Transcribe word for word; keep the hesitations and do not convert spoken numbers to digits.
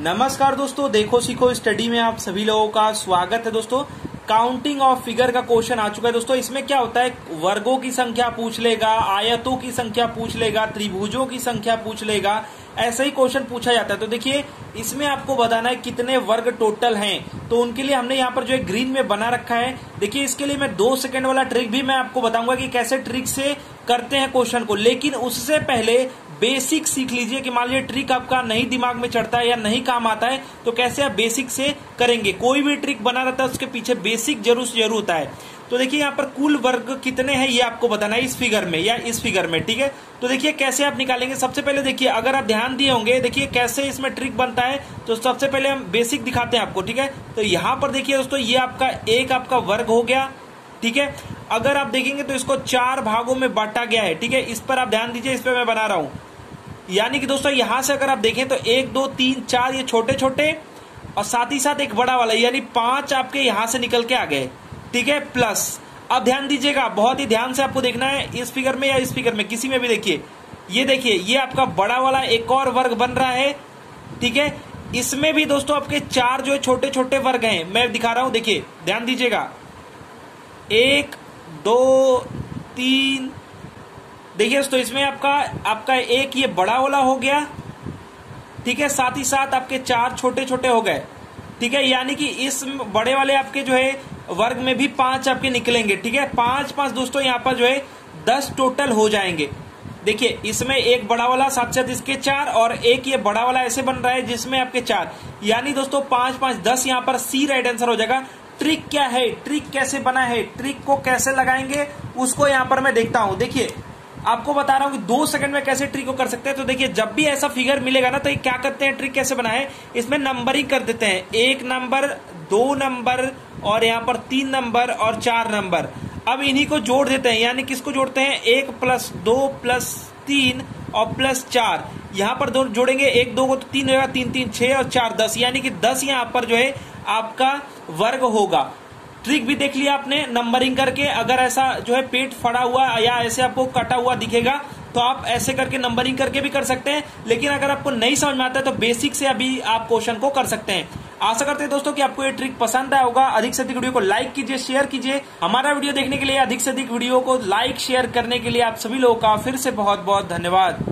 नमस्कार दोस्तों, देखो सीखो स्टडी में आप सभी लोगों का स्वागत है। दोस्तों काउंटिंग ऑफ फिगर का क्वेश्चन आ चुका है। दोस्तों इसमें क्या होता है, वर्गों की संख्या पूछ लेगा, आयतों की संख्या पूछ लेगा, त्रिभुजों की संख्या पूछ लेगा, ऐसा ही क्वेश्चन पूछा जाता है। तो देखिए इसमें आपको बताना है कितने वर्ग टोटल हैं। तो उनके लिए हमने यहाँ पर जो है ग्रीन में बना रखा है। देखिए इसके लिए मैं दो सेकंड वाला ट्रिक भी मैं आपको बताऊंगा कि कैसे ट्रिक से करते हैं क्वेश्चन को, लेकिन उससे पहले बेसिक सीख लीजिए कि मान लीजिए ट्रिक आपका नहीं दिमाग में चढ़ता है या नहीं काम आता है तो कैसे आप बेसिक से करेंगे। कोई भी ट्रिक बना रहता है उसके पीछे बेसिक जरूर जरूर होता है। तो देखिए यहाँ पर कुल वर्ग कितने हैं ये आपको बताना है इस फिगर में या इस फिगर में, ठीक है। तो देखिए कैसे आप निकालेंगे। सबसे पहले देखिए, अगर आप ध्यान दिए होंगे, देखिए कैसे इसमें ट्रिक बनता है। तो सबसे पहले हम बेसिक दिखाते हैं आपको, ठीक है। तो यहाँ पर देखिए दोस्तों, ये आपका एक आपका वर्ग हो गया, ठीक है। अगर आप देखेंगे तो इसको चार भागों में बांटा गया है, ठीक है। इस पर आप ध्यान दीजिए, इस पर मैं बना रहा हूं। यानी कि दोस्तों यहां से अगर आप देखें तो एक दो तीन चार ये छोटे छोटे और साथ ही साथ एक बड़ा वाला, यानी पांच आपके यहां से निकल के आ गए, ठीक है। प्लस अब ध्यान दीजिएगा, बहुत ही ध्यान से आपको देखना है इस फिगर में या इस फिगर में, किसी में भी देखिए। ये देखिए ये आपका बड़ा वाला एक और वर्ग बन रहा है, ठीक है। इसमें भी दोस्तों आपके चार जो है छोटे छोटे वर्ग हैं, मैं दिखा रहा हूं, देखिए ध्यान दीजिएगा। एक दो तीन, देखिए दोस्तों इसमें आपका आपका एक ये बड़ा वाला हो गया, ठीक है। साथ ही साथ आपके चार छोटे छोटे हो गए, ठीक है। यानी कि इस बड़े वाले आपके जो है वर्ग में भी पांच आपके निकलेंगे, ठीक है। पांच पांच दोस्तों यहाँ पर जो है दस टोटल हो जाएंगे। देखिए इसमें एक बड़ा वाला साथ साथ इसके चार और एक ये बड़ा वाला ऐसे बन रहा है जिसमें आपके चार, यानी दोस्तों पांच पांच दस, यहाँ पर सी राइट आंसर हो जाएगा। ट्रिक क्या है, ट्रिक कैसे बना है, ट्रिक को कैसे लगाएंगे उसको यहाँ पर मैं देखता हूं। देखिए आपको बता रहा हूं कि दो सेकंड में कैसे ट्रिक को कर सकते हैं। तो देखिए जब भी ऐसा फिगर मिलेगा ना तो ये क्या करते हैं, ट्रिक कैसे बना है, इसमें नंबरिंग कर देते हैं। एक नंबर, दो नंबर और यहाँ पर तीन नंबर और चार नंबर। अब इन्हीं को जोड़ देते हैं, यानी किसको जोड़ते हैं, एक प्लस दो प्लस तीन और प्लस चार। यहाँ पर दो जोड़ेंगे, एक दो को तो तीन होगा, तीन तीन छह और चार दस, यानी कि दस यहाँ पर जो है आपका वर्ग होगा। ट्रिक भी देख लिया आपने नंबरिंग करके। अगर ऐसा जो है पेट फड़ा हुआ या ऐसे आपको कटा हुआ दिखेगा तो आप ऐसे करके नंबरिंग करके भी कर सकते हैं, लेकिन अगर आपको नहीं समझ में आता है तो बेसिक से अभी आप क्वेश्चन को कर सकते हैं। आशा करते हैं दोस्तों कि आपको ये ट्रिक पसंद आया होगा। अधिक से अधिक वीडियो को लाइक कीजिए, शेयर कीजिए। हमारा वीडियो देखने के लिए, अधिक से अधिक वीडियो को लाइक शेयर करने के लिए आप सभी लोगों का फिर से बहुत बहुत धन्यवाद।